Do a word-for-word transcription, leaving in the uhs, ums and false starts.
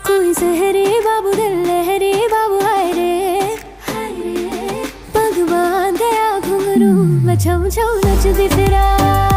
कोई सहरे बाबू दिल लहरे बाबू हाय रे, पग बांध गया घुंघरू मैं छम छम नचदी फिरा।